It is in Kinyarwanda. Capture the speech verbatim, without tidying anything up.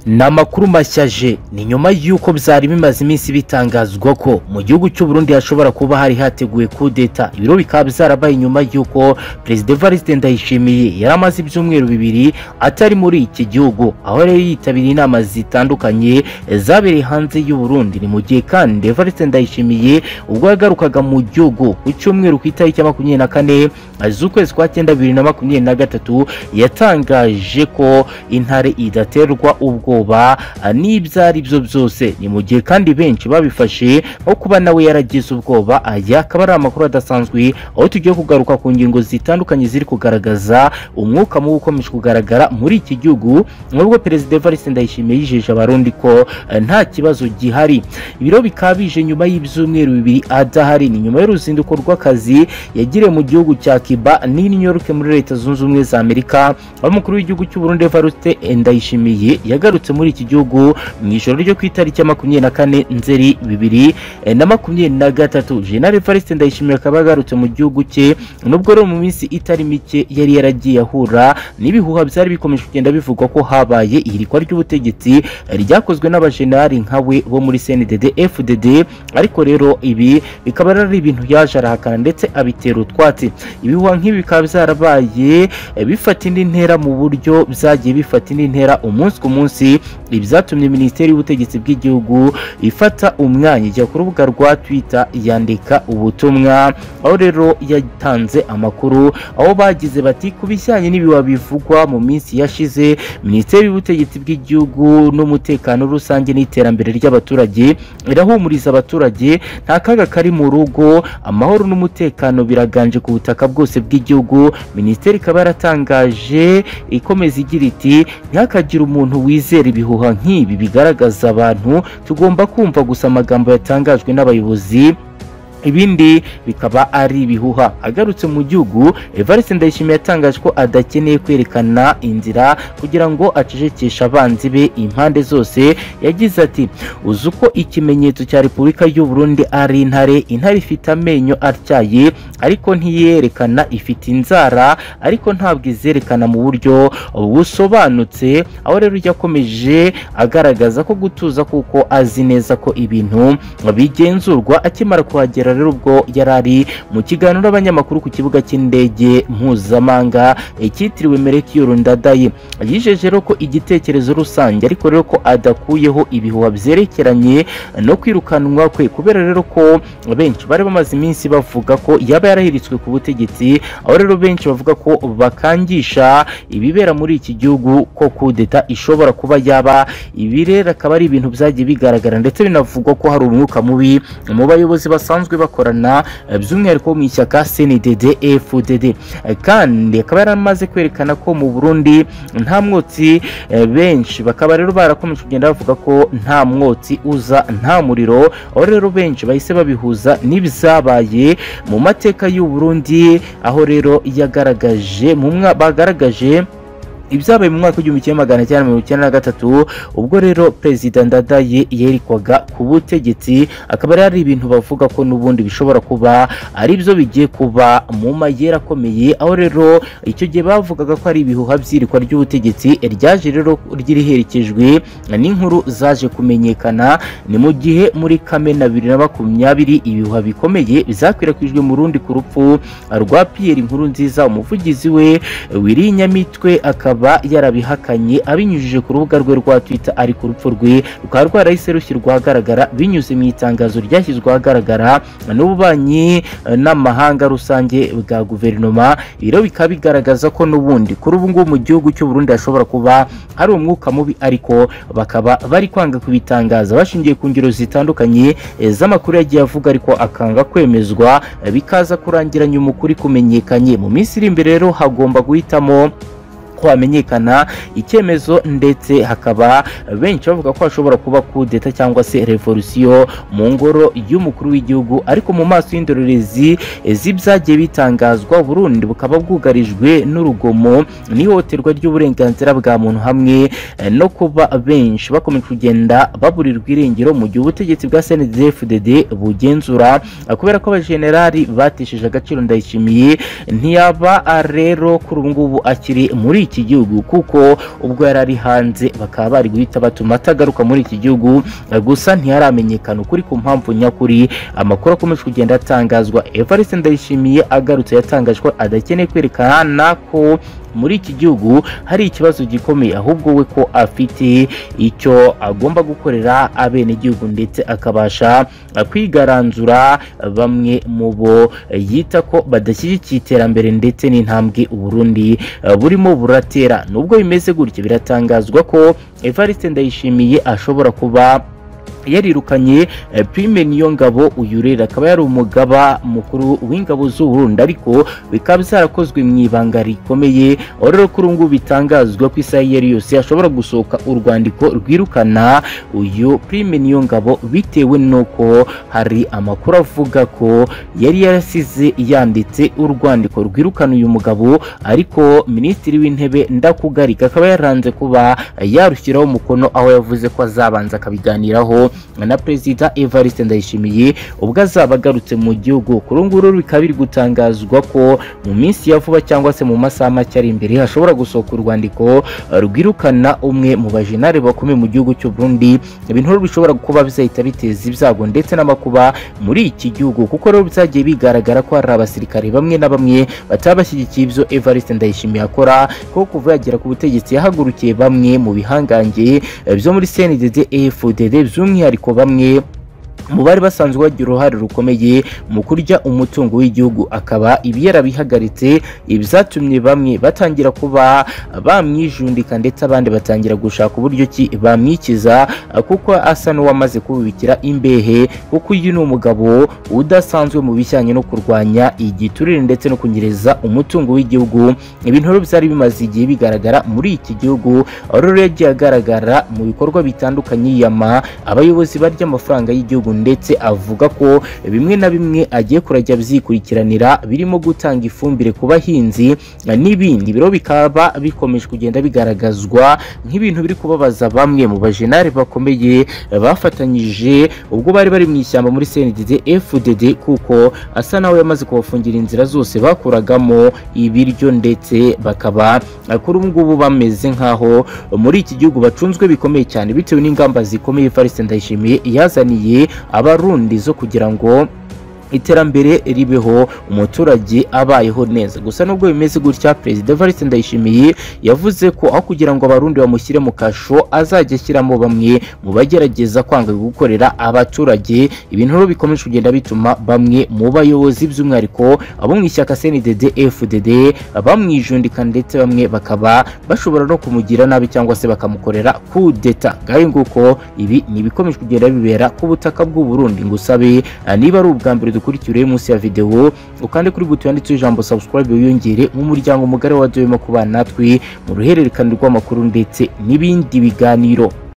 Namakuru mashyaje ni nyuma yuko byari bimaze iminsi bitangazwa ko mu gihugu cy'u Burundi hashobora kuba hari hateguye coup d'etat. Ibiro bikaba byarabaye nyuma yuko President Evariste Ndayishimiye yaramaze ibyumweru bibiri atari muri iki gihugu, aho rero yitabiriye inama zitandukanye zabereye hanze y'u Burundi. Ni mu gihe kandi Evariste Ndayishimiye ubwo yagarukaga mu gihugu ku cyumweru ku itariki ya makumyabiri na kane z'ukwezi kwa cyenda bibiri na makumyabiri na gatatu yatangaje ko intare idaterwa ubwo n'ibyari byo byose. Ni mu gihe kandi benshi babifashe nko kuba nawe yaragize ubwoba. Aya akaba ari amakuru adasanzwe, aho tugiye kugaruka ku ngingo zitandukanye ziri kugaragaza umwuka mubi ukomeje kugaragara muri iki gihugu, nubwo Perezida Evariste Ndayishimiye yijeje abarundi ko nta kibazo gihari. Ibiro bikaba bije nyuma y'ibyumweru bibiri adahari. Ni nyuma y'uruzinduko rw'akazi yagiriye mu gihugu cya Cuba ni New York muri Leta Zunze Ubumwe za Amerika, aho umukuru w'igihugu cy'u Burundi Evariste Ndayishimiye yagarutse muri iki gihugu mu ijoro ryo ku itariki ya makumyabiri na kane Nzeri bibiri na makumyabiri na gatatu. General Evariste Ndayishimiye akaba yagarutse mu gihugu cye, nubwo rero mu minsi itari mike yari yaragiye ahura n'ibihuha byari bikomeje kugenda bivugwa ko habaye ihirikwa ry'ubutegetsi ryakozwe n'abajenerali nkawe bo muri C N D D F D D, ariko rero ibi bikaba ari ibintu yaje arahakana ndetse abitera utwatsi. Ibihuha nk'ibi bikaba byarabaye bifata indi ntera mu buryo byagiye bifata indi ntera umunsi ku munsi. Ibyatumye Minisiteri y'Ubutegetsi bw'igihugu ifata umwanya ijya ku rubuga rwa Twitter yandika ubutumwa, aho rero yatanze amakuru, aho bagize bati ku bijyanye n'ibiwa bivugwa mu minsi yashize, Minisiteri y'Ubutegetsi bw'igihugu n'Umutekano rusange n'iterambere ry'abaturage irahumuriza abaturage nta kaga kari mu rugo, amahoro n'umutekano biraganje ku butaka bwose bw'igihugu. Minisiteri ikaba yaratangaje ikomeza igira iti ntihakagire umuntu wizera ibihuha nk'ibi bigaragaza abantu, tugomba kumva gusa amagambo yatangajwe n'abayobozi, ibindi bikaba ari ibihuha. Agarutse mu gihugu, Evariste Ndayishimiye yatangaje ko adakeneye kwerekana inzira kugira ngo acecekeshe abanzi be impande zose. Yagize ati uzi uko ikimenyetso cya Repubulika y'u Burundi ari intare, intare ifite amenyo atyaye ariko ntiyerekana, ifite inzara ariko ntabwo izerekana mu buryo busobanutse. Aho rero yakomeje agaragaza ko gutuza kuko azi neza ko ibintu bigenzurwa. Akimara kuhagera rero ubwo yarari mu kiganiro n'abanyamakuru ku kibuga cy'indege mpuzamahanga cyitiriwe Melchior Ndadaye, yijeje rero ko igitekerezo rusange ariko rero ko adakuyeho ibihuha byerekeranye no kwirukanwa kwe, kubera rero ko benshi bari bamaze iminsi bavuga ko yaba yarahiritswe ku butegetsi. Aho rero benshi bavuga ko bakangisha ibibera muri iki gihugu ko coup d'etat ishobora kuba yaba. Ibi rero akaba ari ibintu byagiye bigaragara ndetse binavugwa ko hari umwuka mubi mu bayobozi basanzwe bakorana by'umwihariko mu ishyaka C N D D F D D, kandi akaba yaramaze kwerekana ko mu Burundi nta mwotsi. Benshi bakaba rero barakomeje kugenda bavuga ko nta mwotsi uza nta muriro, aho rero benshi bahise babihuza n'ibyabaye mu mateka y'u Burundi, aho rero yagaragaje mu bagaragaje ibyabaye mu mwaka w'igihumbi kimwe magana cyenda mirongo icyenda na gatatu, ubwo rero Perezida Ndadaye yerikwaga ku butegetsi. Akaba ari ibintu bavuga ko n'ubundi bishobora kuba ari byo bigiye kuba mu mayera akomeye, aho rero icyo gihe bavugaga ko ari ibihuha by'irikwa ry'ubutegetsi ryaje rero ryiriherekejwe n'inkuru zaje kumenyekana. Ni mu gihe muri Kamena bibiri na makumyabiri ibihuha bikomeye bizakwirakwijwe mu Burundi ku rupfu rwa Pierre Nkurunziza, umuvugizi we w'irinyamitwe akaba yarabihakanye abinyujije ku rubuga rwe rwa Twitter, ari ku rupfu rwe rukaba rwarahise rushyirwa ahagaragara binyuze mu itangazo ryashyizwe ahagaragara n'ububanyi n'amahanga rusange bwa guverinoma. Ibiro bikaba bigaragaza ko n'ubundi kuri ubu ngubu mu gihugu cy'u Burundi hashobora kuba hari umwuka mubi, ariko bakaba bari kwanga kubitangaza bashingiye ku ngero zitandukanye z'amakuru yagiye avuga, ariko akanga kwemezwa bikaza kurangira nyuma ukuri kumenyekanye. Mu minsi iri imbere rero hagomba guhitamo ko hamenyekana icyemezo, ndetse hakaba benshi bavuga ko hashobora kuba coup d'etat cyangwa se revolution mu ngoro y'umukuru w'igihugu. Ariko mu maso y'indorerezi z'ibyagiye bitangazwa, Burundi bukaba bwugarijwe n'urugomo n'ihohoterwa ry'uburenganzira bwa muntu, hamwe no kuba benshi bakomeje kugenda baburirwa irengero mu gihe ubutegetsi bwa C N D D F D D bugenzura, kubera ko abajenerali batesheje agaciro Ndayishimiye ntiyaba rero kuri ubu ngubu akiri muri iki gihugu kuko ubwo yari ari hanze bakaba bari guhita batuma atagaruka muri iki gihugu gusa ntiharamenyekana ukuri ku mpamvu nyakuri. Amakuru akomeje kugenda atangazwa Evariste Ndayishimiye agarutse yatangajwe adakeneye kwerekana ko muri iki gihugu hari ikibazo gikomeye ahubwo we ko afite icyo agomba gukorera abene gihugu ndetse akabasha kwigaranzura bamwe mu bo yita ko badashyigikiye iterambere ndetse n'intambwe Uburundi burimo buratera. Nubwo bimeze gutyo biratangazwa ko Evariste Ndayishimiye ashobora kuba yarirukanye Prime Niyongabo, uyu rero akaba yari umugaba mukuru w'ingabo z'u Burundi, ariko bikaba byarakozwe mu ibanga rikomeye. Rero kuri ubu bitangazwa ko isaha yari yose ashobora gusohoka urwandiko rwirukana uyu Prime Niyongabo bitewe nuko hari amakuru avuga ko yari yarasize yanditse urwandiko rwirukana uyu mugabo, ariko Minisitiri w'Intebe Ndakugarika akaba yaranze kuba yarushyiraho umukono, aho yavuze ko azabanza akabiganiraho na Perezida Evariste Ndayishimiye ubwo azaba agarutse mu gihugu. Kuri nguru bikaba biri gutangazwa ko mu minsi ya vuba cyangwa se mu masaha make ari imbere hashobora gusohoka urwandiko rwirukana umwe mu bajenari bakomeye mu gihugu cy'u Burundi, ibintu bishobora kuba bizahita biteza ibyago ndetse n'amakuba muri iki gihugu, kuko rero byagiye bigaragara ko hari abasirikare bamwe na bamwe batabashyigikiye ibyo Evariste Ndayishimiye akora, ko kuva yagera ku butegetsi yahagurukiye bamwe mu bihangange byo muri C N D D F D D by'umwihariko bamwe mu bari basanzwe bagira uruhare rukomeye mu kurya umutungo w'igihugu, akaba ibi yarabihagaritse. Ibyatumye bamwe batangira kuba bamwijundika ndetse abandi batangira gushaka uburyo ki bamwikiza, kuko asa n'uwamaze kubibikira imbehe, kuko uyu ni umugabo udasanzwe mu bijyanye no kurwanya igiturire ndetse no kunyereza umutungo w'igihugu. Ibintu rero byari bimaze igihe bigaragara muri iki gihugu, aho rero yagiye agaragara mu bikorwa bitandukanye yiyama abayobozi barya amafaranga y'igihugu, ndetse avuga ko bimwe na bimwe agiye kurajya byikurikiranira birimo gutanga ifumbire ku bahinzi n'ibindi. Biro bikaba bikomeje kugenda bigaragazwa nk'ibintu biri kubabaza bamwe mu bajenari bakomeye bafatanyije ubwo bari bari mu ishyamba muri C N D D F D D, kuko asa nawe yamaze kubafungira inzira zose bakuragamo ibiryo, ndetse bakaba kuri ubu ngubu bameze nkaho muri iki gihugu bacunzwe bikomeye cyane bitewe n'ingamba zikomeye Evariste Ndayishimiye yazaniye Abarundi zo kugira ngo iterambere ribeho, umuturage abayeho neza. Gusa nubwo bimeze gutya, Perezida Evariste Ndayishimiye yavuze ko aho kugira ngo Abarundi bamushyire mu kasho azajya ashyiramo bamwe mu bagerageza kwanga gukorera abaturage. Ibintu rero bikomeje kugenda bituma bamwe mu bayobozi by'umwihariko abo mu ishyaka C N D D F D D bamwijundika, ndetse bamwe bakaba bashobora no kumugira nabi cyangwa se bakamukorera coup d'etat. Gahe nguko ibi ni bikomeje kugenda bibera ku butaka bw'u Burundi. Ngusabe niba ari ubwa mbere dukurikire munsi ya video ukande kuri buto yanditse ijambo subscribe wiyongere mu muryango mugari wa Doyemo kubana natwe mu ruhererekane rw'amakuru ndetse n'ibindi biganiro.